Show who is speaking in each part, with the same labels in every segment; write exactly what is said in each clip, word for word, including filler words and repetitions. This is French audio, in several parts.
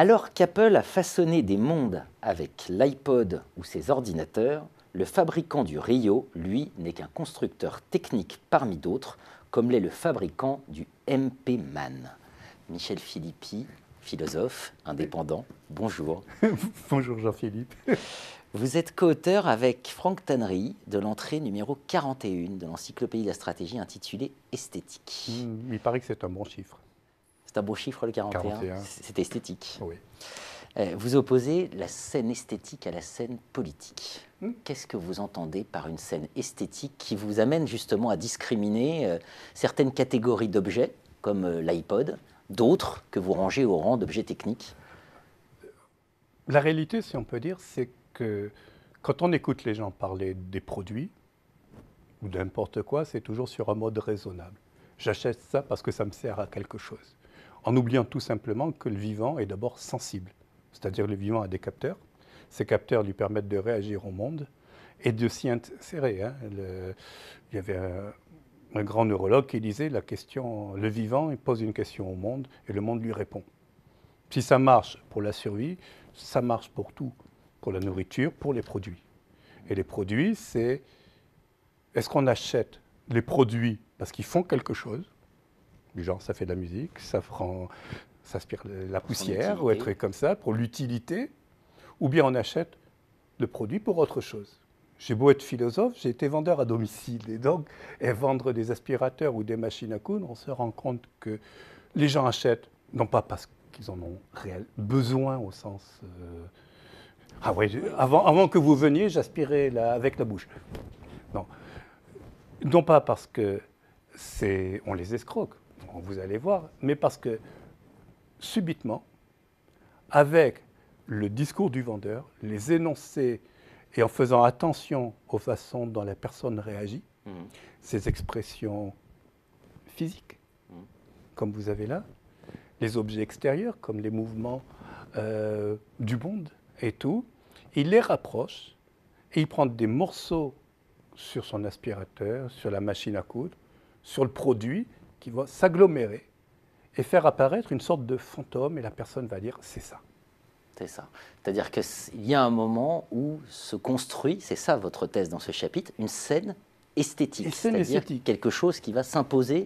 Speaker 1: Alors qu'Apple a façonné des mondes avec l'iPod ou ses ordinateurs, le fabricant du Rio, lui, n'est qu'un constructeur technique parmi d'autres, comme l'est le fabricant du M P Man. Michel Philippi, philosophe, indépendant, bonjour.
Speaker 2: Bonjour Jean-Philippe.
Speaker 1: Vous êtes co-auteur avec Franck Tannery de l'entrée numéro quarante et un de l'encyclopédie de la stratégie intitulée Esthétique.
Speaker 2: Mmh, il paraît que c'est un bon chiffre.
Speaker 1: C'est un beau chiffre, le quarante et un,
Speaker 2: quarante et un.
Speaker 1: C'est esthétique.
Speaker 2: Oui.
Speaker 1: Vous opposez la scène esthétique à la scène politique.
Speaker 2: Mmh.
Speaker 1: Qu'est-ce que vous entendez par une scène esthétique qui vous amène justement à discriminer euh, certaines catégories d'objets, comme euh, l'iPod, d'autres que vous rangez au rang d'objets techniques?
Speaker 2: La réalité, si on peut dire, c'est que quand on écoute les gens parler des produits ou de n'importe quoi, c'est toujours sur un mode raisonnable. J'achète ça parce que ça me sert à quelque chose. En oubliant tout simplement que le vivant est d'abord sensible. C'est-à-dire le vivant a des capteurs. Ces capteurs lui permettent de réagir au monde et de s'y insérer. Hein. Le, il y avait un, un grand neurologue qui disait la question, le vivant il pose une question au monde et le monde lui répond. Si ça marche pour la survie, ça marche pour tout. Pour la nourriture, pour les produits. Et les produits, c'est est-ce qu'on achète les produits parce qu'ils font quelque chose, du genre ça fait de la musique, ça prend, ça aspire la poussière, ou un truc comme ça, pour l'utilité, ou bien on achète le produit pour autre chose. J'ai beau être philosophe, j'ai été vendeur à domicile, et donc et vendre des aspirateurs ou des machines à coudre, on se rend compte que les gens achètent, non pas parce qu'ils en ont réel besoin au sens... Euh, ah oui, avant, avant que vous veniez, j'aspirais la, avec la bouche. Non, non pas parce que c'est, on les escroque, vous allez voir, mais parce que subitement, avec le discours du vendeur, les énoncés, et en faisant attention aux façons dont la personne réagit, mmh. ses expressions physiques, mmh. comme vous avez là, les objets extérieurs, comme les mouvements euh, du monde et tout, il les rapproche et il prend des morceaux sur son aspirateur, sur la machine à coudre, sur le produit, qui va s'agglomérer et faire apparaître une sorte de fantôme, et la personne va dire « c'est ça ».
Speaker 1: C'est ça. C'est-à-dire qu'il y a un moment où se construit, c'est ça votre thèse dans ce chapitre, une scène esthétique. C'est-à-dire quelque chose qui va s'imposer.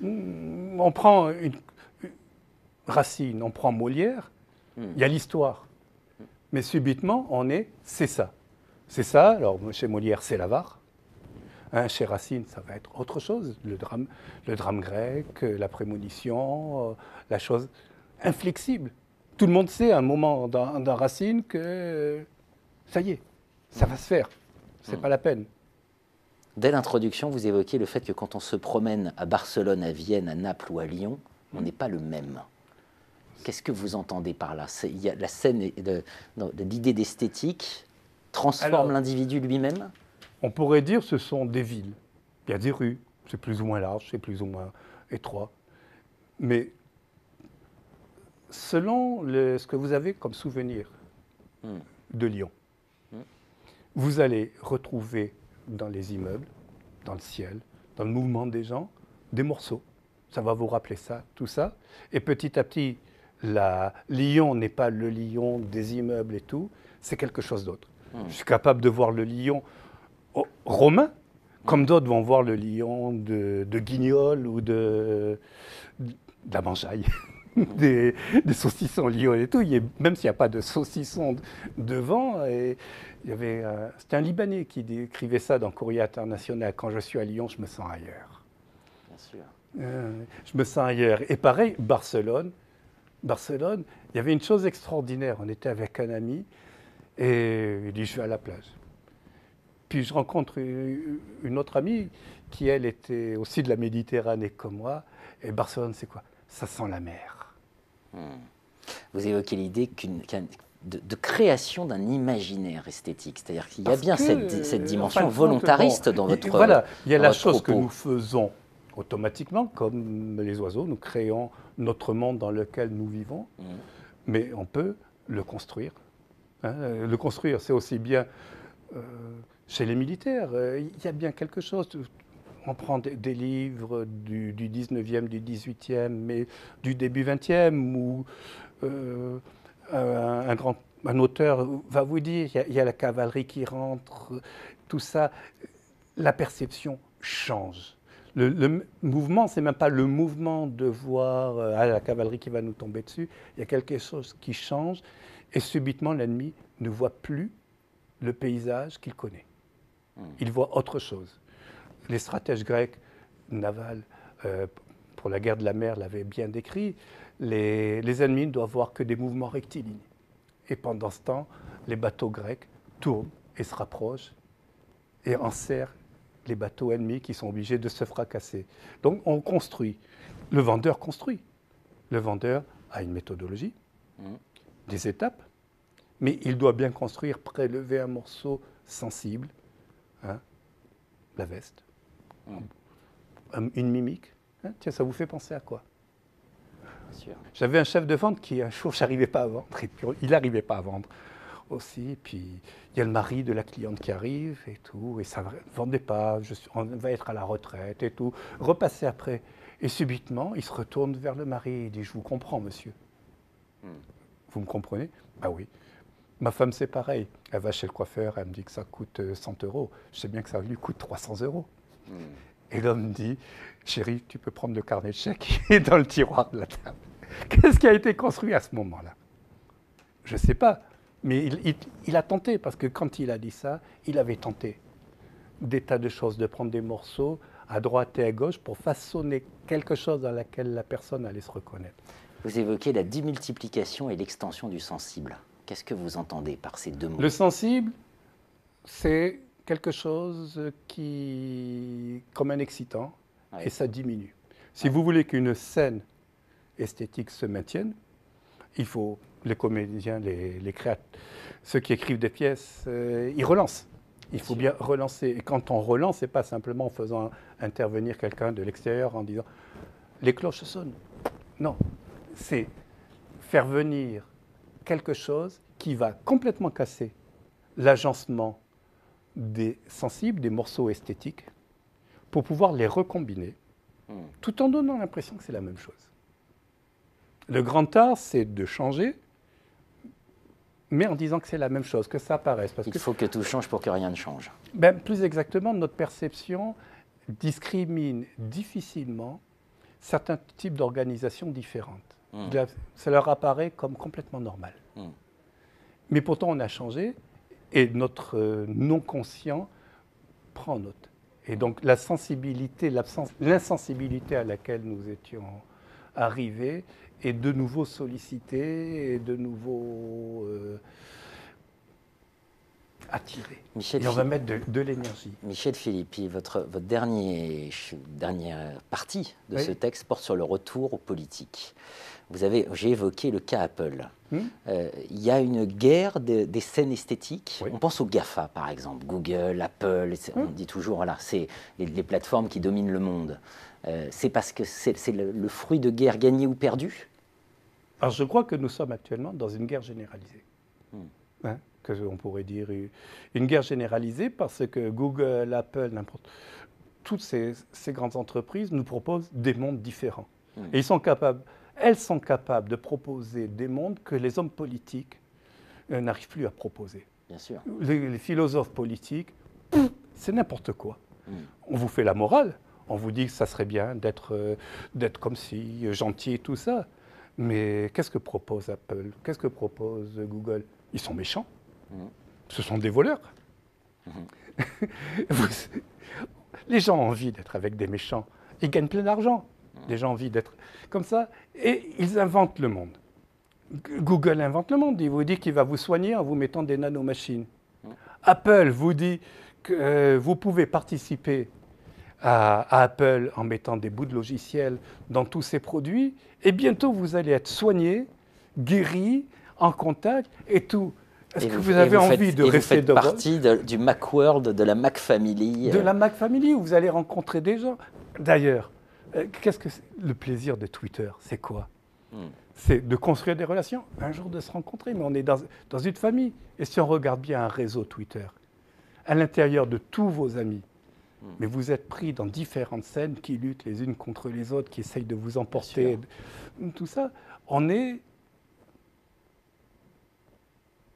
Speaker 2: On prend une, une Racine, on prend Molière, il hmm. y a l'histoire. Hmm. Mais subitement, on est « c'est ça ». C'est ça, alors chez Molière, c'est l'avare. Hein, chez Racine, ça va être autre chose, le drame, le drame grec, la prémonition, euh, la chose inflexible. Tout le monde sait à un moment dans, dans Racine que euh, ça y est, ça mmh. va se faire, c'est mmh. pas la peine.
Speaker 1: Dès l'introduction, vous évoquez le fait que quand on se promène à Barcelone, à Vienne, à Naples ou à Lyon, on n'est mmh. pas le même. Qu'est-ce que vous entendez par là? Il y a la scène de, de, de l'idée d'esthétique transforme l'individu lui-même?
Speaker 2: On pourrait dire que ce sont des villes. Il y a des rues, c'est plus ou moins large, c'est plus ou moins étroit. Mais selon le, ce que vous avez comme souvenir mm. de Lyon, mm. vous allez retrouver dans les immeubles, dans le ciel, dans le mouvement des gens, des morceaux. Ça va vous rappeler ça, tout ça. Et petit à petit, la, Lyon n'est pas le Lyon des immeubles et tout, c'est quelque chose d'autre. Mm. Je suis capable de voir le Lyon romain, comme d'autres vont voir le lion de, de Guignol ou de, de la mangeaille, des, des saucissons lyon et tout. Il y a, même s'il n'y a pas de saucissons devant, et il y avait, euh, c'était un Libanais qui décrivait ça dans Courrier International. Quand je suis à Lyon, je me sens ailleurs.
Speaker 1: Bien sûr.
Speaker 2: Euh, je me sens ailleurs. Et pareil, Barcelone. Barcelone, il y avait une chose extraordinaire. On était avec un ami et il dit, je vais à la plage. Puis je rencontre une autre amie qui, elle, était aussi de la Méditerranée comme moi. Et Barcelone, c'est quoi? Ça sent la mer.
Speaker 1: Hmm. Vous évoquez l'idée qu'une, qu'un, de, de création d'un imaginaire esthétique. C'est-à-dire qu'il y a Parce bien que, cette, cette dimension volontariste bon, dans votre propos.
Speaker 2: Voilà, il y a la chose propos. que nous faisons automatiquement, comme les oiseaux, nous créons notre monde dans lequel nous vivons, hmm. mais on peut le construire. Hein. Le construire, c'est aussi bien... Euh, Chez les militaires, euh, il y a bien quelque chose. On prend des, des livres du, du dix-neuvième, du dix-huitième, mais du début vingtième, où euh, euh, un, grand, un auteur va vous dire, il y, a, il y a la cavalerie qui rentre, tout ça, la perception change. Le, le mouvement, ce n'est même pas le mouvement de voir euh, ah, la cavalerie qui va nous tomber dessus, il y a quelque chose qui change et subitement l'ennemi ne voit plus le paysage qu'il connaît. Mmh. Il voit autre chose. Les stratèges grecs navals euh, pour la guerre de la mer l'avaient bien décrit, les, les ennemis ne doivent voir que des mouvements rectilignes. Et pendant ce temps, les bateaux grecs tournent et se rapprochent et enserrent les bateaux ennemis qui sont obligés de se fracasser. Donc on construit. Le vendeur construit. Le vendeur a une méthodologie, mmh. des étapes, mais il doit bien construire, prélever un morceau sensible, hein, la veste, mmh. une mimique. Hein, tiens, ça vous fait penser à quoi? J'avais un chef de vente qui, un jour, je n'arrivais pas à vendre, et puis il n'arrivait pas à vendre aussi. Puis il y a le mari de la cliente qui arrive et tout, et ça ne vendait pas, je suis, on va être à la retraite et tout. Repasser après. Et subitement, il se retourne vers le mari et il dit « Je vous comprends, monsieur. Hmm. Vous me comprenez ?»« Ah oui. Ma femme, c'est pareil. Elle va chez le coiffeur, elle me dit que ça coûte cent euros. Je sais bien que ça lui coûte trois cents euros. Hmm. » Et l'homme me dit « Chérie, tu peux prendre le carnet de chèques qui est dans le tiroir de la table. » Qu'est-ce qui a été construit à ce moment-là? Je ne sais pas. Mais il, il, il a tenté, parce que quand il a dit ça, il avait tenté des tas de choses, de prendre des morceaux à droite et à gauche pour façonner quelque chose dans laquelle la personne allait se reconnaître.
Speaker 1: Vous évoquez la démultiplication et l'extension du sensible. Qu'est-ce que vous entendez par ces deux mots?
Speaker 2: Le sensible, c'est quelque chose qui, comme un excitant, ouais. et ça diminue. Si ouais. vous voulez qu'une scène esthétique se maintienne, il faut, les comédiens, les, les créateurs, ceux qui écrivent des pièces, euh, ils relancent. Il faut bien relancer. Et quand on relance, ce n'est pas simplement en faisant intervenir quelqu'un de l'extérieur en disant « les cloches sonnent ». Non, c'est faire venir quelque chose qui va complètement casser l'agencement des sensibles, des morceaux esthétiques, pour pouvoir les recombiner, mmh. tout en donnant l'impression que c'est la même chose. Le grand art, c'est de changer, mais en disant que c'est la même chose, que ça apparaisse. Parce
Speaker 1: Il
Speaker 2: que,
Speaker 1: faut que tout change pour que rien ne change.
Speaker 2: Ben, plus exactement, notre perception discrimine difficilement certains types d'organisations différentes. Mmh. Ça leur apparaît comme complètement normal. Mmh. Mais pourtant, on a changé et notre euh, non-conscient prend note. Et donc, la sensibilité, l'insensibilité à laquelle nous étions arrivés est de nouveau sollicitée et de nouveau euh, attirée.
Speaker 1: Michel
Speaker 2: et on va mettre de, de l'énergie.
Speaker 1: Michel Philippi, votre, votre dernier, dernière partie de oui. ce texte porte sur le retour aux politiques. Vous avez, j'ai évoqué le cas Apple. Il hmm. euh, y a une guerre de, des scènes esthétiques. Oui. On pense aux GAFA, par exemple, Google, Apple, hmm. on dit toujours, voilà, c'est les, les plateformes qui dominent le monde. Euh, c'est parce que c'est le, le fruit de guerres gagnées ou perdues?
Speaker 2: Alors, je crois que nous sommes actuellement dans une guerre généralisée. Hmm. Hein, que on pourrait dire une guerre généralisée parce que Google, Apple, n'importe, toutes ces, ces grandes entreprises nous proposent des mondes différents. Hmm. Et ils sont capables, elles sont capables de proposer des mondes que les hommes politiques euh, n'arrivent plus à proposer.
Speaker 1: Bien sûr.
Speaker 2: Les, les philosophes politiques, c'est n'importe quoi. Hmm. On vous fait la morale, on vous dit que ça serait bien d'être euh, d'être comme si, gentil et tout ça. Mais qu'est-ce que propose Apple? Qu'est-ce que propose Google? Ils sont méchants. Mmh. Ce sont des voleurs. Mmh. Les gens ont envie d'être avec des méchants. Ils gagnent plein d'argent. Mmh. Les gens ont envie d'être comme ça. Et ils inventent le monde. Google invente le monde. Il vous dit qu'il va vous soigner en vous mettant des nanomachines. Mmh. Apple vous dit que euh, vous pouvez participer À, à Apple en mettant des bouts de logiciels dans tous ces produits, et bientôt vous allez être soigné, guéri, en contact et tout. Est-ce que vous, vous avez vous envie
Speaker 1: faites,
Speaker 2: de rester
Speaker 1: vous faites partie de, du Macworld, de la Mac Family?
Speaker 2: De la Mac Family, où vous allez rencontrer des gens. D'ailleurs, euh, qu'est-ce que c'est le plaisir de Twitter? C'est quoi? hmm. C'est de construire des relations, un jour de se rencontrer, mais on est dans, dans une famille. Et si on regarde bien un réseau Twitter, à l'intérieur de tous vos amis, mais vous êtes pris dans différentes scènes qui luttent les unes contre les autres, qui essayent de vous emporter, tout ça. On est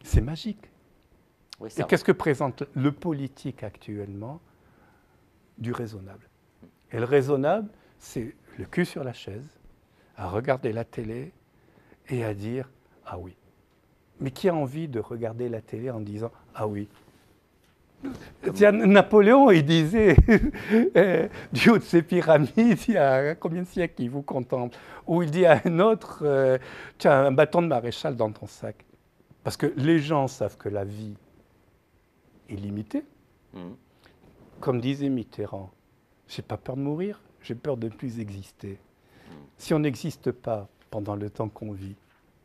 Speaker 2: c'est magique.
Speaker 1: Oui,
Speaker 2: et qu'est-ce que présente le politique actuellement? Du raisonnable. Et le raisonnable, c'est le cul sur la chaise, à regarder la télé et à dire « Ah oui ». Mais qui a envie de regarder la télé en disant « Ah oui ». Tiens, Napoléon, il disait euh, du haut de ses pyramides, il y a combien de siècles il vous contemple? Ou il dit à un autre euh, « Tu as un bâton de maréchal dans ton sac ». Parce que les gens savent que la vie est limitée. Mmh. Comme disait Mitterrand, j'ai pas peur de mourir, j'ai peur de ne plus exister. Mmh. Si on n'existe pas pendant le temps qu'on vit,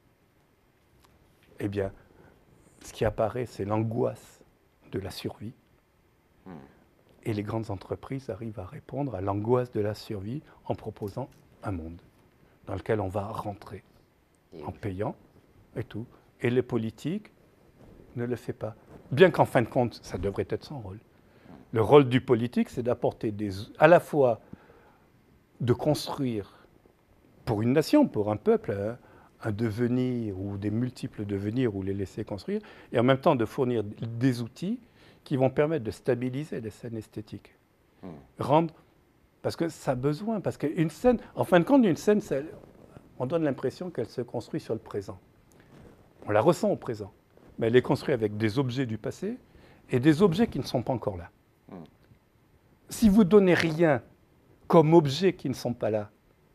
Speaker 2: eh bien, ce qui apparaît, c'est l'angoisse de la survie. Mmh. Et les grandes entreprises arrivent à répondre à l'angoisse de la survie en proposant un monde dans lequel on va rentrer et en oui. payant et tout. Et les politiques ne le font pas. Bien qu'en fin de compte, ça devrait être son rôle. Mmh. Le rôle du politique, c'est d'apporter des, à la fois de construire pour une nation, pour un peuple, hein, un devenir ou des multiples devenirs ou les laisser construire, et en même temps de fournir des outils qui vont permettre de stabiliser les scènes esthétiques. Mmh. Rendre, parce que ça a besoin, parce qu'une scène, en fin de compte, une scène, ça, on donne l'impression qu'elle se construit sur le présent. On la ressent au présent, mais elle est construite avec des objets du passé et des objets qui ne sont pas encore là. Mmh. Si vous ne donnez rien comme objets qui ne sont pas là,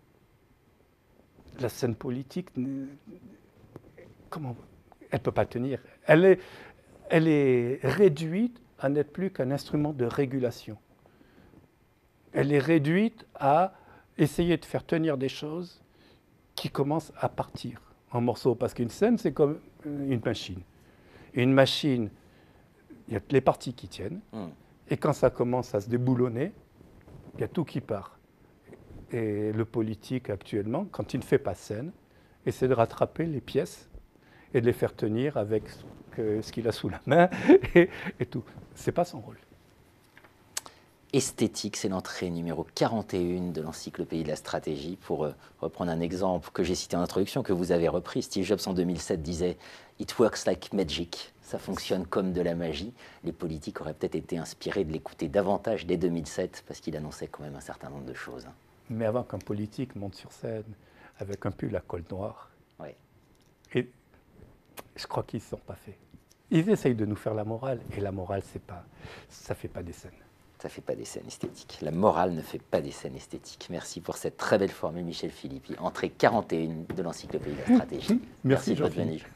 Speaker 2: la scène politique, comment, elle ne peut pas tenir. Elle est, elle est réduite à n'être plus qu'un instrument de régulation. Elle est réduite à essayer de faire tenir des choses qui commencent à partir en morceaux. Parce qu'une scène, c'est comme une machine. Et une machine, il y a les parties qui tiennent. Mmh. Et quand ça commence à se déboulonner, il y a tout qui part. Et le politique actuellement, quand il ne fait pas scène, essaie de rattraper les pièces et de les faire tenir avec ce qu'il a sous la main et, et tout. Ce n'est pas son rôle.
Speaker 1: Esthétique, c'est l'entrée numéro quarante et un de l'encyclopédie de la stratégie. Pour euh, reprendre un exemple que j'ai cité en introduction, que vous avez repris, Steve Jobs en deux mille sept disait « It works like magic ». Ça fonctionne comme de la magie. Les politiques auraient peut-être été inspirés de l'écouter davantage dès deux mille sept parce qu'il annonçait quand même un certain nombre de choses.
Speaker 2: Mais avant qu'un politique monte sur scène avec un pull à col noir,
Speaker 1: oui.
Speaker 2: Et je crois qu'ils ne sont pas faits. Ils essayent de nous faire la morale, et la morale, c'est pas, ça ne fait pas des scènes.
Speaker 1: Ça ne fait pas des scènes esthétiques. La morale ne fait pas des scènes esthétiques. Merci pour cette très belle formule, Michel Philippi. Entrée quarante et un de l'encyclopédie de la stratégie.
Speaker 2: Merci,
Speaker 1: Merci de votre venue.